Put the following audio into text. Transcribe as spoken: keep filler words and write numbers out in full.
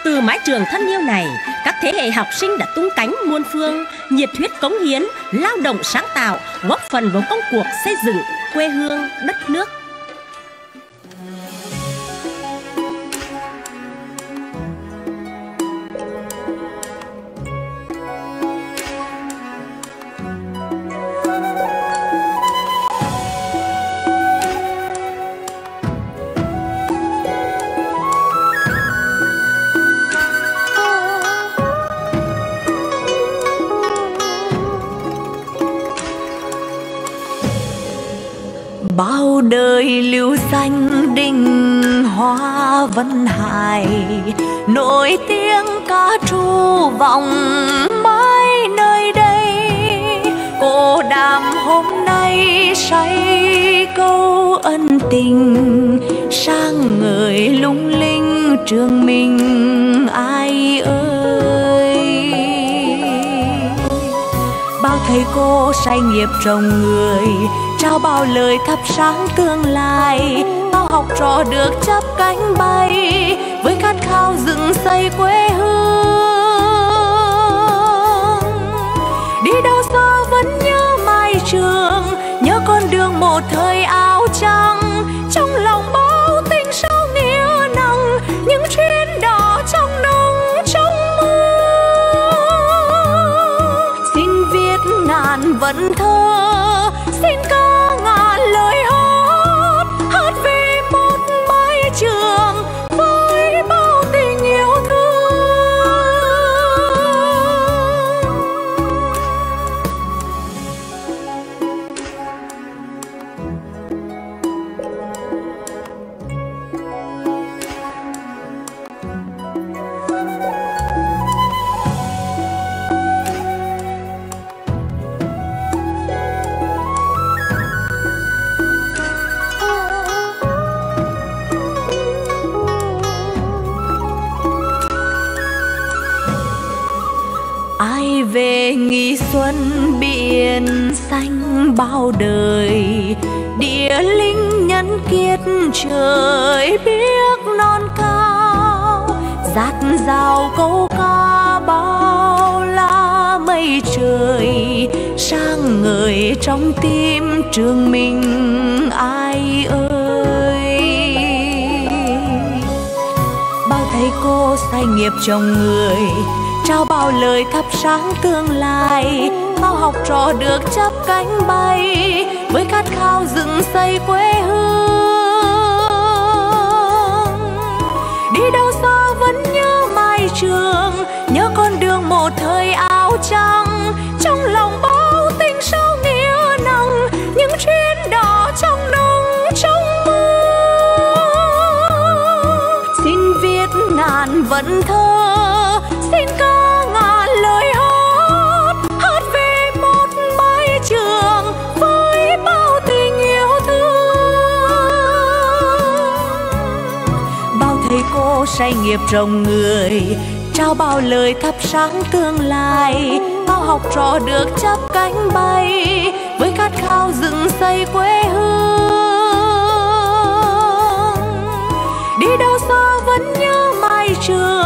Từ mái trường thân yêu này, các thế hệ học sinh đã tung cánh muôn phương, nhiệt huyết cống hiến, lao động sáng tạo, góp phần vào công cuộc xây dựng quê hương, đất nước. Bao đời lưu danh đình Hoa Vân Hải, nổi tiếng ca trù vọng mãi nơi đây. Cô đàm hôm nay say câu ân tình, sang ngời lung linh trường mình ai ơi. Bao thầy cô say nghiệp trồng người, trao bao lời thắp sáng tương lai. Bao học trò được chắp cánh bay, với khát khao dựng xây quê hương. Đi đâu xa vẫn nhớ mái trường, nhớ con đường một thời áo trắng. Trong lòng bao tình sâu nghĩa nặng, những chuyến đò trong nắng trong mưa. Xin viết ngàn vần thơ, xin ca ngàn lời hát, hát về một mái trường với bao tình yêu thương. Ai về nghỉ xuân biển xanh bao đời, địa linh nhân kiết trời biếc non cao. Dạt dào câu ca bao la mây trời, sang ngời trong tim trường mình ai ơi. Bao thầy cô say nghiệp trồng người, trao bao lời thắp sáng tương lai. Bao học trò được chắp cánh bay, với khát khao dựng xây quê hương. Đi đâu xa vẫn nhớ mái trường, nhớ con đường một thời áo trắng. Trong lòng bao tình sâu nghĩa nặng, những chuyến đò trong nắng trong mưa. Xin viết ngàn vần thơ, xin ca ngàn lời hát, hát về một mái trường với bao tình yêu thương. Bao thầy cô say nghiệp trồng người, trao bao lời thắp sáng tương lai. Bao học trò được chắp cánh bay, với khát khao dựng xây quê hương. Đi đâu xa vẫn nhớ mái trường,